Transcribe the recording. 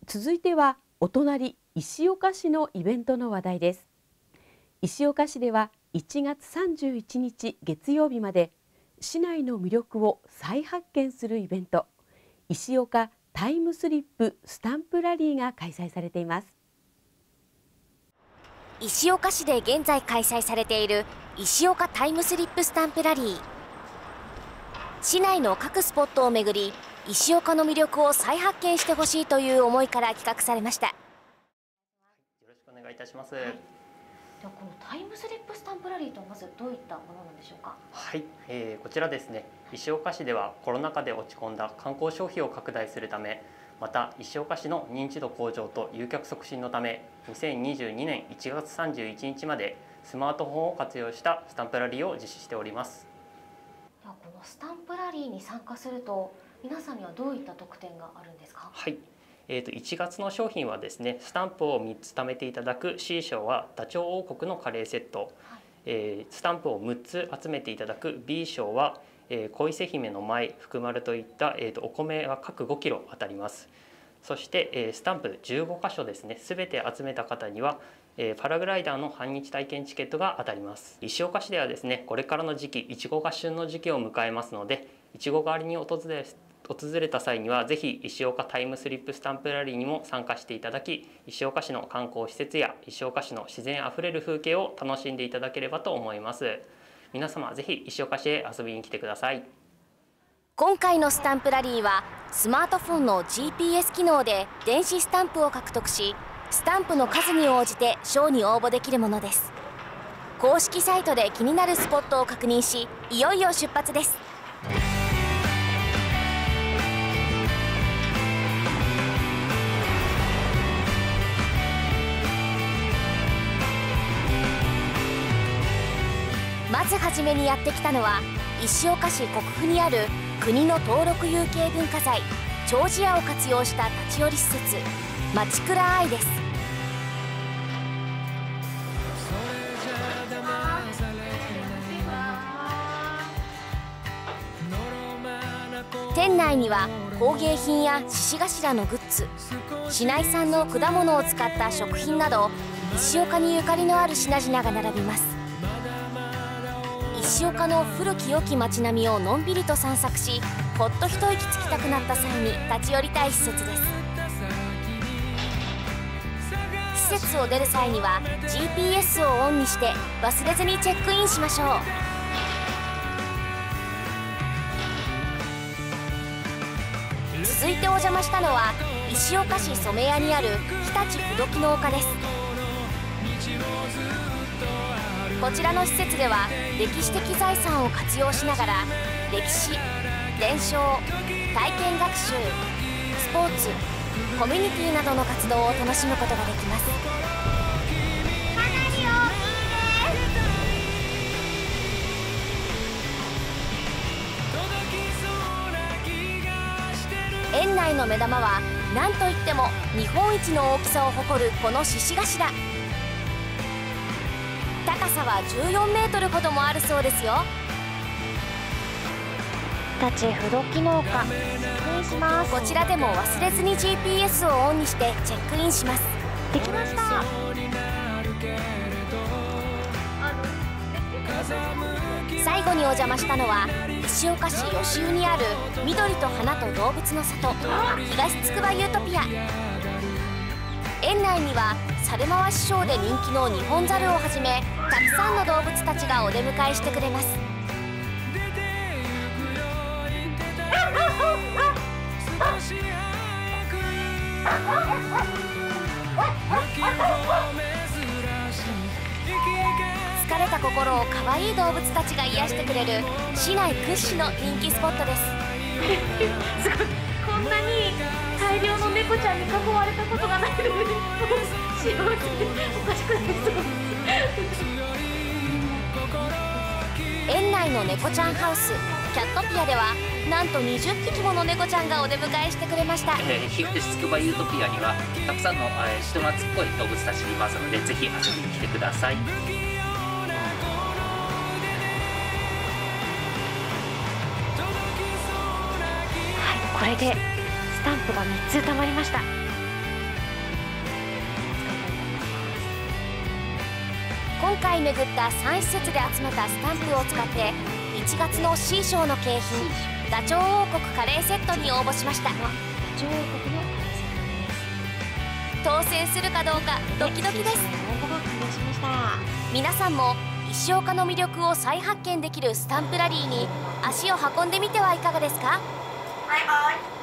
続いてはお隣石岡市のイベントの話題です。石岡市では1月31日月曜日まで市内の魅力を再発見するイベント、石岡タイムスリップスタンプラリーが開催されています。 石岡市で現在開催されている石岡タイムスリップスタンプラリー。市内の各スポットを巡り、石岡の魅力を再発見してほしいという思いから企画されました。 よろしくお願いいたします。 ではこのタイムスリップスタンプラリーとはまずどういったものなんでしょうか。 はい、こちらですね、石岡市ではコロナ禍で落ち込んだ観光消費を拡大するため、また石岡市の認知度向上と誘客促進のため、2022年1月31日までスマートフォンを活用したスタンプラリーを実施しております。 ではこのスタンプラリーに参加すると皆さんにはどういった特典があるんですか。 はい、1月の商品はですね、スタンプを3つ貯めていただく C 賞はダチョウ王国のカレーセット、スタンプを6つ集めていただく B 賞は小伊勢姫の舞、福丸といった、お米が各5キロ当たります。そして、スタンプ15箇所ですね、すべて集めた方には、パラグライダーの半日体験チケットが当たります。石岡市ではですね、これからの時期、いちごが旬の時期を迎えますので、いちご狩りに訪れた際にはぜひ石岡タイムスリップスタンプラリーにも参加していただき、石岡市の観光施設や石岡市の自然あふれる風景を楽しんでいただければと思います。皆様ぜひ石岡市へ遊びに来てください。 今回のスタンプラリーはスマートフォンの GPS 機能で電子スタンプを獲得し、スタンプの数に応じて賞に応募できるものです。公式サイトで気になるスポットを確認し、いよいよ出発です。まずはじめにやってきたのは石岡市国府にある国の登録有形文化財丁子屋を活用した立ち寄り施設町倉愛です。店内には工芸品や獅子頭のグッズ、市内産の果物を使った食品など石岡にゆかりのある品々が並びます。石岡の古き良き街並みをのんびりと散策し、ほっと一息つきたくなった際に立ち寄りたい施設です。施設を出る際には GPS をオンにして忘れずにチェックインしましょう。続いてお邪魔したのは石岡市染屋にある日立不動の丘です。こちらの施設では歴史的財産を活用しながら歴史、伝承、体験学習、スポーツ、コミュニティなどの活動を楽しむことができます。園内の目玉は何といっても日本一の大きさを誇るこの獅子頭。高さは14メートルほどもあるそうですよ。日立不動農家、チェックインします。こちらでも忘れずに GPS をオンにしてチェックインします。できました。最後にお邪魔したのは石岡市吉生にある緑と花と動物の里東つくばユートピア。園内には猿回しショーで人気のニホンザルをはじめたくさんの動物たちがお出迎えしてくれます。疲れた心を可愛い動物たちが癒してくれる市内屈指の人気スポットです。すごい、こんなに大量の猫ちゃんに囲まれたことがないので幸せでおかしくなりそう。園内の猫ちゃんハウスキャットピアではなんと20匹もの猫ちゃんがお出迎えしてくれました。 東つくばユートピアにはたくさんの人懐っこい動物たちいますので、ぜひ遊びに来てください。 これでスタンプが3つ貯まりました。 今回巡った3施設で集めたスタンプを使って1月の C 賞の景品ダチョウ王国カレーセットに応募しました。当選するかどうかドキドキです。皆さんも石岡の魅力を再発見できるスタンプラリーに足を運んでみてはいかがですか。 バイバイ。